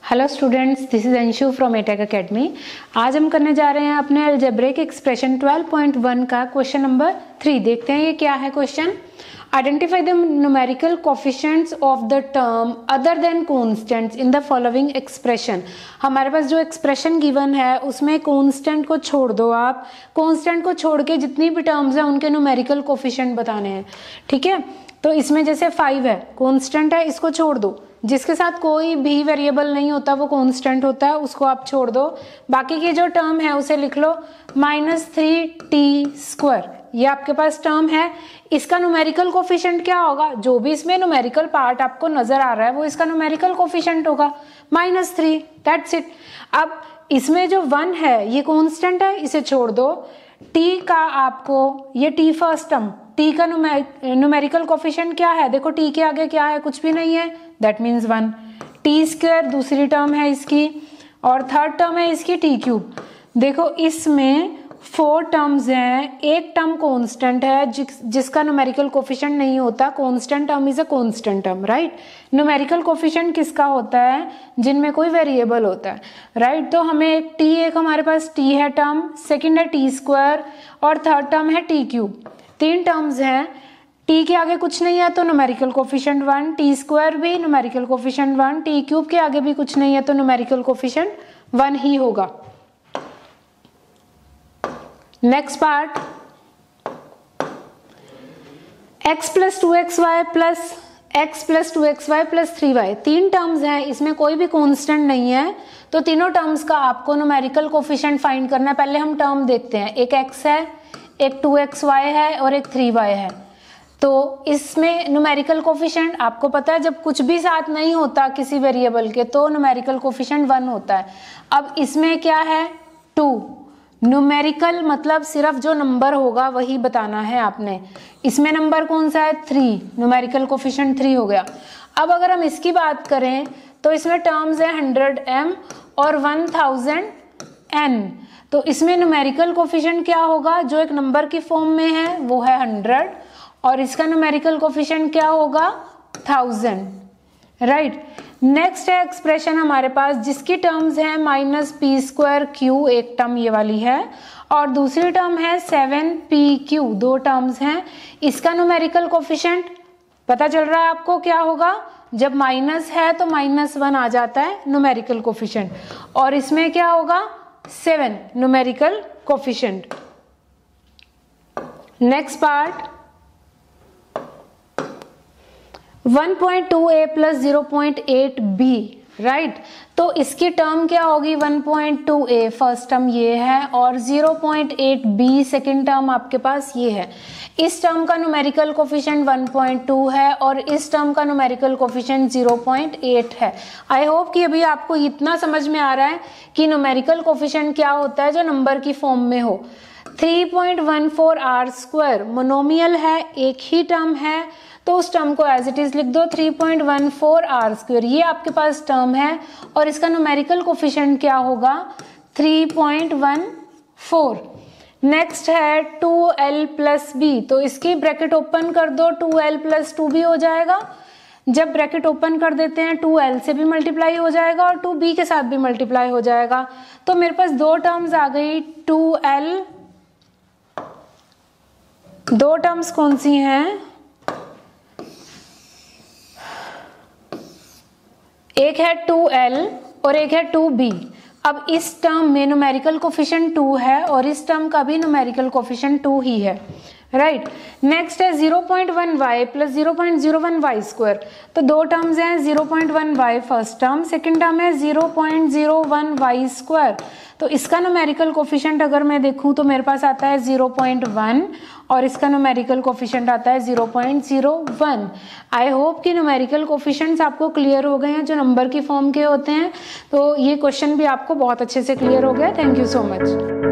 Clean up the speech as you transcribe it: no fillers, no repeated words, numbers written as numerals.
Hello students, this is Anshu from Etech Academy. आज हम करने जा रहे हैं अपने अलजेब्रिक एक्सप्रेशन 12.1 का क्वेश्चन नंबर 3। देखते हैं ये क्या है question. Identify the numerical coefficients of the term other than constants in the following expression. हमारे पास जो एक्सप्रेशन गिवन है उसमें कांस्टेंट को छोड़ दो, आप कांस्टेंट को छोड़ के जितनी भी टर्म्स हैं उनके न्यूमेरिकल कोफिशिएंट बताने हैं। ठीक है, तो इसमें जैसे 5 है, कांस्टेंट है, इसको छोड़ दो। जिसके साथ कोई भी वेरिएबल नहीं होता वो कांस्टेंट होता है, उसको आप छोड़ दो। बाकी की जो टर्म है उसे लिख लो -3t²। ये आपके पास टर्म है। इसका न्यूमेरिकल कोफिशिएंट क्या होगा? जो भी इसमें न्यूमेरिकल पार्ट आपको नजर आ रहा है वो इसका न्यूमेरिकल कोफिशिएंट होगा -3। That's it. अब इसमें जो 1 है ये कांस्टेंट है, इसे छोड़ दो। t का आपको ये t फर्स्ट टर्म, t का न्यूमेरिकल कोफिशिएंट क्या है? देखो t के आगे क्या है? कुछ भी नहीं है, दैट मीन्स 1। t² दूसरी टर्म है इसकी, और थर्ड टर्म है इसकी t³। देखो इसमें 4 टर्म्स हैं, एक टर्म कांस्टेंट है जिसका न्यूमेरिकल कोफिशिएंट नहीं होता। Constant term is a constant term, right. Numerical coefficient किसका होता है? जिनमें कोई वेरिएबल होता है, राइट। तो हमें एक हमारे पास t है टर्म, सेकंड है t² और थर्ड टर्म है t³। 3 टर्म्स हैं। t के आगे कुछ नहीं है तो न्यूमेरिकल कोफिशिएंट 1, t² भी न्यूमेरिकल कोफिशिएंट 1, t³ के आगे भी कुछ नहीं है तो न्यूमेरिकल कोफिशिएंट 1 ही होगा। Next part, x + 2xy + x + 2xy + 3y। 3 terms हैं, इसमें कोई भी कांस्टेंट नहीं है, तो तीनों टर्म्स का आपको न्यूमेरिकल कोफिशिएंट फाइंड करना है। पहले हम टर्म देखते हैं। एक x है, एक 2xy है और एक 3y है। तो इसमें न्यूमेरिकल कोफिशिएंट आपको पता है, जब कुछ भी साथ नहीं होता किसी वेरिएबल के तो न्यूमेरिकल कोफिशिएंट 1 होता है। अब इसमें क्या है? 2। न्यूमेरिकल मतलब सिर्फ जो नंबर होगा वही बताना है आपने। इसमें नंबर कौन सा है? 3, न्यूमेरिकल कोफिशिएंट 3 हो गया। अब अगर हम इसकी बात करें तो इसमें टर्म्स है 100m और 1000n। तो इसमें न्यूमेरिकल कोफिशिएंट क्या होगा? जो एक नंबर की फॉर्म में है वो है 100 और इसका न्यूमेरिकल कोफिशिएंट क्या होगा? 1000, राइट। नेक्स्ट है एक्सप्रेशन हमारे पास जिसकी टर्म्स है -p²q, एक टर्म ये वाली है, और दूसरी टर्म है 7pq, 2 टर्म्स हैं। इसका न्यूमेरिकल कोफिशिएंट पता चल रहा है आपको क्या होगा? जब माइनस है तो -1 आ जाता है न्यूमेरिकल कोफिशिएंट, और इसमें क्या होगा? 7 numerical coefficient. Next part, 1.2a + 0.8b, right. तो इसकी टर्म क्या होगी? 1.2a फर्स्ट टर्म ये है और 0.8b सेकेंड टर्म आपके पास ये है। इस टर्म का न्यूमेरिकल कोफिशिएंट 1.2 है और इस टर्म का न्यूमेरिकल कोफिशिएंट 0.8 है। आई होप कि अभी आपको इतना समझ में आ रहा है कि न्यूमेरिकल कोफिशिएंट क्या होता है जो नंबर की फॉर्म में हो। 3.14r² मोनोमियल है, एक ही टर्म है, तो उस टर्म को एज इट इज लिख दो 3.14r²। ये आपके पास टर्म है और इसका न्यूमेरिकल कोफिशिएंट क्या होगा? 3.14। नेक्स्ट है 2l + b, तो इसकी ब्रैकेट ओपन कर दो, 2l + 2b हो जाएगा। जब ब्रैकेट ओपन कर देते हैं 2l से भी मल्टीप्लाई हो जाएगा और 2b के साथ भी मल्टीप्लाई हो जाएगा। तो मेरे पास 2 टर्म्स आ गई 2l। 2 टर्म्स कौन सी हैं? एक है 2l और एक है 2b। अब इस टर्म में न्यूमेरिकल कोफिशिएंट 2 है और इस टर्म का भी न्यूमेरिकल कोफिशिएंट 2 ही है, राइट। नेक्स्ट है 0.1y + 0.01y²। तो 2 टर्म्स हैं, 0.1y first term, second term है 0.01y²। तो इसका न्यूमेरिकल कोफिशिएंट अगर मैं देखूं तो मेरे पास आता है 0.1 और इसका न्यूमेरिकल कोफिशिएंट आता है 0.01। आई होप कि न्यूमेरिकल कोफिशिएंट्स आपको क्लियर हो गए हैं जो नंबर की फॉर्म के होते हैं। तो ये क्वेश्चन भी आपको बहुत अच्छे से क्लियर हो गया। Thank you so much.